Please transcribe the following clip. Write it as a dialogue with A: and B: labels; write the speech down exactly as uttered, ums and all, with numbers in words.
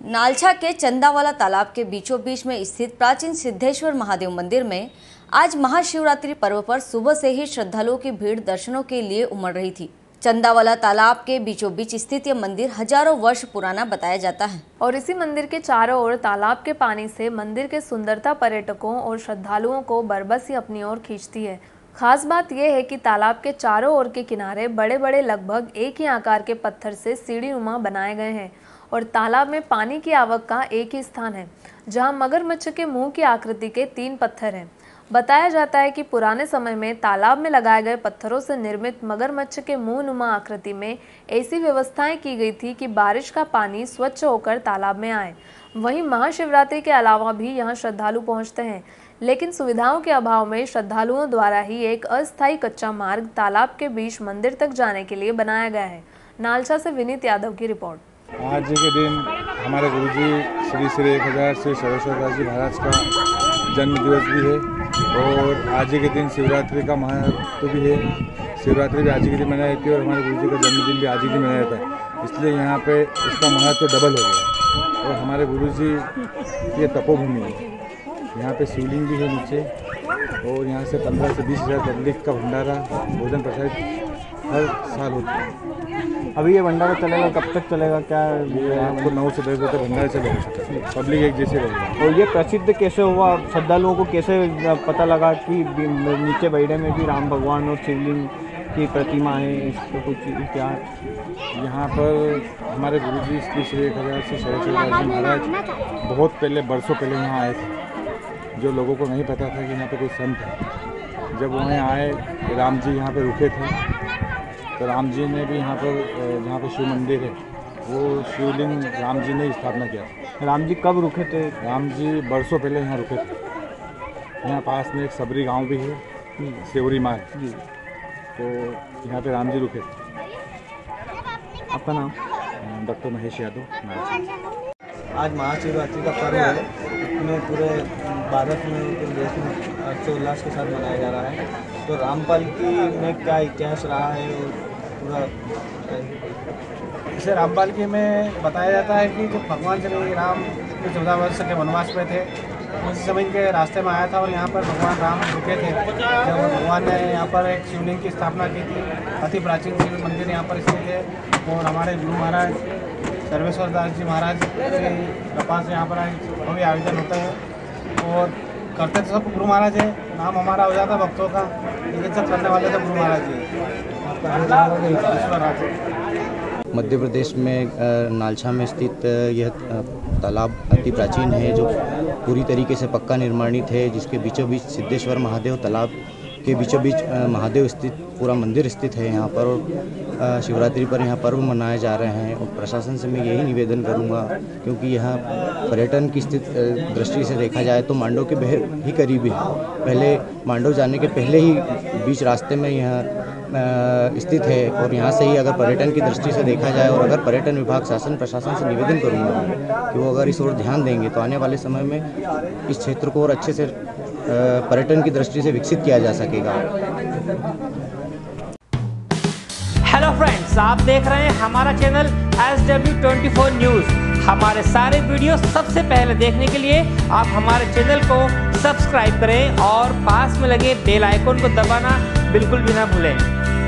A: नालछा के चंदावाला तालाब के बीचों बीच में स्थित प्राचीन सिद्धेश्वर महादेव मंदिर में आज महाशिवरात्रि पर्व पर सुबह से ही श्रद्धालुओं की भीड़ दर्शनों के लिए उमड़ रही थी। चंदावाला तालाब के बीचों बीच स्थित यह मंदिर हजारों वर्ष पुराना बताया जाता है
B: और इसी मंदिर के चारों ओर तालाब के पानी से मंदिर के सुंदरता पर्यटकों और श्रद्धालुओं को बरबस ही अपनी ओर खींचती है। खास बात यह है कि तालाब के चारों ओर के किनारे बड़े बड़े लगभग एक ही आकार के पत्थर से सीढ़ी नुमा बनाए गए हैं और तालाब में पानी की आवक का एक ही स्थान है जहां मगरमच्छ के मुंह की आकृति के तीन पत्थर हैं। बताया जाता है कि पुराने समय में तालाब में लगाए गए पत्थरों से निर्मित मगरमच्छ के मुंह नुमा आकृति में ऐसी व्यवस्थाएं की गई थी कि बारिश का पानी स्वच्छ होकर तालाब में आए। वहीं महाशिवरात्रि के अलावा भी यहां श्रद्धालु पहुंचते हैं, लेकिन सुविधाओं के अभाव में श्रद्धालुओं द्वारा ही एक अस्थायी कच्चा मार्ग तालाब के बीच मंदिर तक जाने के लिए बनाया गया है। नालछा से विनीत यादव की रिपोर्ट।
C: आज के दिन हमारे गुरुजी श्री श्री एक हज़ार श्री सर्वेश्वर दास जी महाराज का जन्म दिवस भी है और आज के दिन शिवरात्रि का महत्व भी है। शिवरात्रि भी आज के दिन मनाई जाती है और हमारे गुरुजी का जन्मदिन भी आज ही दिन मनाया जाता है, इसलिए यहाँ पे इसका महत्व डबल हो गया। और हमारे गुरुजी ये तपोभूमि है, यहाँ पे शिवलिंग भी है नीचे और यहाँ से पंद्रह से बीस हज़ार पब्लिक का भंडारा भोजन प्रसाद हर साल होता है।
D: अभी ये भंडारा चलेगा, कब तक चलेगा? क्या
C: आपको नौ से दस बजे भंडारा चलेगा, पब्लिक एक जैसे रहेगा।
D: और ये प्रसिद्ध कैसे हुआ, श्रद्धालुओं को कैसे पता लगा कि नीचे बैठे में भी राम भगवान और शिवलिंग की प्रतिमा है? इसका कुछ इतिहास।
C: यहाँ पर हमारे गुरुजी श्री श्री एक हज़ार से सर्वेश्वर दास जी महाराज बहुत पहले बरसों पहले यहाँ आए थे, जो लोगों को नहीं पता था कि यहाँ पे कोई संत है। जब वहाँ आए राम जी यहाँ पे रुके थे तो राम जी ने भी यहाँ पर जहाँ पर शिव मंदिर है वो शिवलिंग राम जी ने स्थापना किया था।
D: राम जी कब रुके थे?
C: राम जी बरसों पहले यहाँ रुके थे। यहाँ पास में एक सबरी गांव भी है, सेवरी माल जी, तो यहाँ पे राम जी रुके थे।
D: आपका नाम?
C: डॉक्टर महेश यादव।
E: आज महाशिवरात्रि का पर्व है, इसमें पूरे भारत में पूरे देश में हर्षोल्लास के साथ मनाया जा रहा है। तो रामपाल की में क्या इतिहास रहा है और पूरा
F: इसे रामपाल की में बताया जाता है कि जब भगवान श्री राम चौदह वर्ष के वनवास में थे उस समय के रास्ते में आया था और यहाँ पर भगवान राम रुके थे। जब भगवान ने यहाँ पर एक शिवलिंग की स्थापना की थी, अति प्राचीन शिव मंदिर यहाँ पर स्थित है और हमारे गुरु महाराज सर्वेश्वर दास जी महाराज के कृपा से यहाँ पर भव्य आयोजन होता है और करते तो सब गुरु महाराज है, नाम हमारा हो जाता भक्तों का, लेकिन सब करने वाले तो गुरु महाराज जी।
G: मध्य प्रदेश में नालछा में स्थित यह तालाब अति प्राचीन है जो पूरी तरीके से पक्का निर्माणित है, जिसके बीचों बीच सिद्धेश्वर महादेव तालाब के बीचों बीच महादेव स्थित पूरा मंदिर स्थित है यहाँ पर। और शिवरात्रि पर यहाँ पर्व मनाए जा रहे हैं और प्रशासन से मैं यही निवेदन करूँगा, क्योंकि यहाँ पर्यटन की स्थित दृष्टि से देखा जाए तो मांडव के बेहद ही करीब है। पहले मांडव जाने के पहले ही बीच रास्ते में यहाँ स्थित है और यहाँ से ही अगर पर्यटन की दृष्टि से देखा जाए और अगर पर्यटन विभाग शासन प्रशासन से निवेदन करूँगा कि वो अगर इस ओर ध्यान देंगे तो आने वाले समय में इस क्षेत्र को और अच्छे से पर्यटन की दृष्टि से विकसित किया जा सकेगा।
H: हेलो फ्रेंड्स, आप देख रहे हैं हमारा channel S W twenty four news. हमारे सारे वीडियो सबसे पहले देखने के लिए आप हमारे चैनल को सब्सक्राइब करें और पास में लगे बेल आइकन को दबाना बिल्कुल भी ना भूलें।